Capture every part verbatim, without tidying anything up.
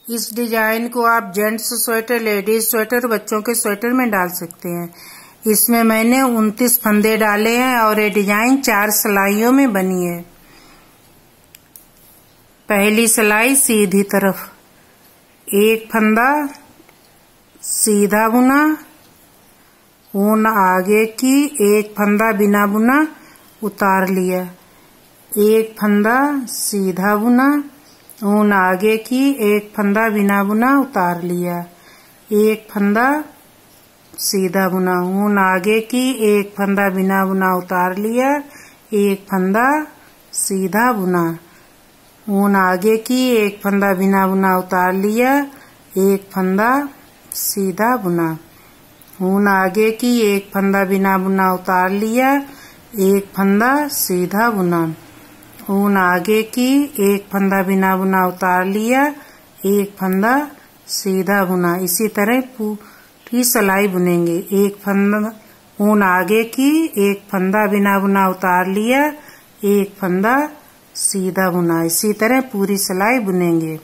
इस डिजाइन को आप जेंट्स स्वेटर, लेडीज स्वेटर, बच्चों के स्वेटर में डाल सकते हैं। इसमें मैंने उनतीस फंदे डाले हैं और ये डिजाइन चार सिलाइयों में बनी है। पहली सिलाई सीधी तरफ, एक फंदा सीधा बुना, ऊन आगे की, एक फंदा बिना बुना उतार लिया, एक फंदा सीधा बुना, ऊन आगे की, एक फंदा बिना बुना उतार लिया, एक फंदा सीधा बुना, ऊन आगे की, एक फंदा बिना बुना उतार लिया, एक फंदा सीधा बुना, ऊन आगे की, एक फंदा बिना बुना उतार लिया, एक फंदा सीधा बुना, ऊन आगे की, एक फंदा बिना बुना उतार लिया, एक फंदा सीधा बुना, ऊन आगे की, एक फंदा बिना बुना उतार लिया, एक फंदा सीधा बुना। इसी तरह पूरी सिलाई बुनेंगे। एक फंदा, ऊन आगे की, एक फंदा बिना बुना उतार लिया, एक फंदा सीधा बुना। इसी तरह पूरी सिलाई बुनेंगे।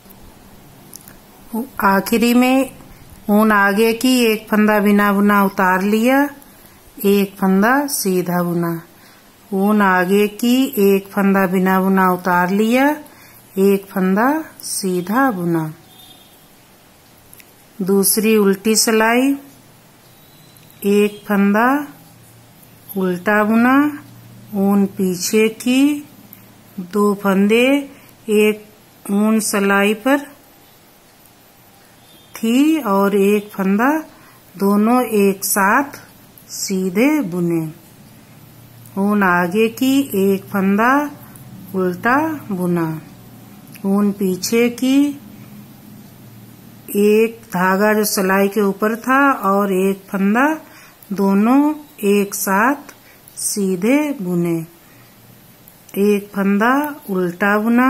आखिरी में ऊन आगे की, एक फंदा बिना बुना उतार लिया, एक फंदा सीधा बुना, ऊन आगे की, एक फंदा बिना बुना उतार लिया, एक फंदा सीधा बुना। दूसरी उल्टी सिलाई, एक फंदा उल्टा बुना, ऊन पीछे की, दो फंदे एक ऊन सिलाई पर थी और एक फंदा, दोनों एक साथ सीधे बुने। ऊन आगे की, एक फंदा उल्टा बुना, ऊन पीछे की, एक धागा जो सिलाई के ऊपर था और एक फंदा, दोनों एक साथ सीधे बुने, एक फंदा उल्टा बुना,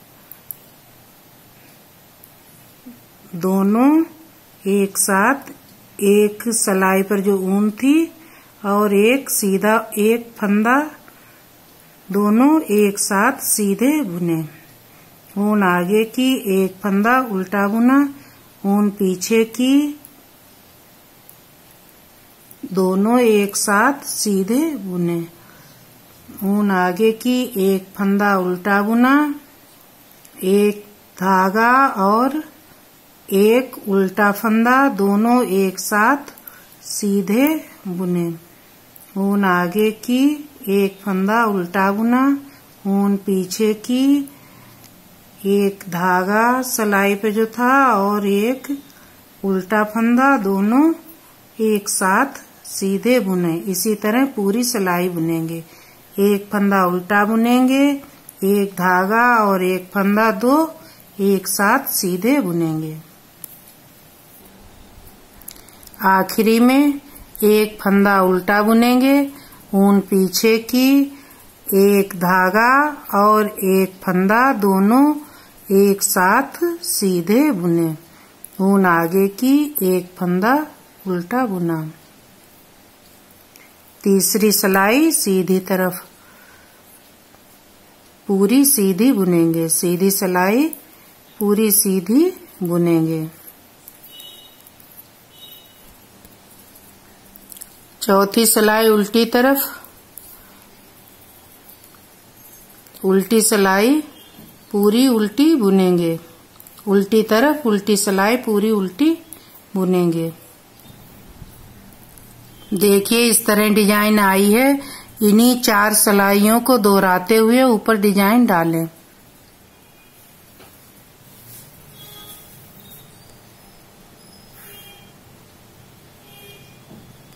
दोनों एक साथ, एक सिलाई पर जो ऊन थी और एक सीधा, एक फंदा, दोनों एक साथ सीधे बुने। ऊन आगे की, एक फंदा उल्टा बुना, ऊन पीछे की, दोनों एक साथ सीधे बुने। ऊन आगे की, एक फंदा उल्टा बुना, एक धागा और एक उल्टा फंदा, दोनों एक साथ सीधे बुने। ऊन आगे की, एक फंदा उल्टा बुना, ऊन पीछे की, एक धागा सिलाई पे जो था और एक उल्टा फंदा, दोनों एक साथ सीधे बुने। इसी तरह पूरी सिलाई बुनेंगे। एक फंदा उल्टा बुनेंगे, एक धागा और एक फंदा, दो एक साथ सीधे बुनेंगे। आखिरी में एक फंदा उल्टा बुनेंगे, ऊन पीछे की, एक धागा और एक फंदा, दोनों एक साथ सीधे बुने। ऊन आगे की, एक फंदा उल्टा बुना। तीसरी सिलाई सीधी तरफ, पूरी सीधी बुनेंगे। सीधी सिलाई पूरी सीधी बुनेंगे। चौथी सिलाई उल्टी तरफ, उल्टी सिलाई पूरी उल्टी बुनेंगे। उल्टी तरफ उल्टी सिलाई पूरी उल्टी बुनेंगे। देखिए इस तरह डिजाइन आई है। इन्हीं चार सिलाइयों को दोहराते हुए ऊपर डिजाइन डालें।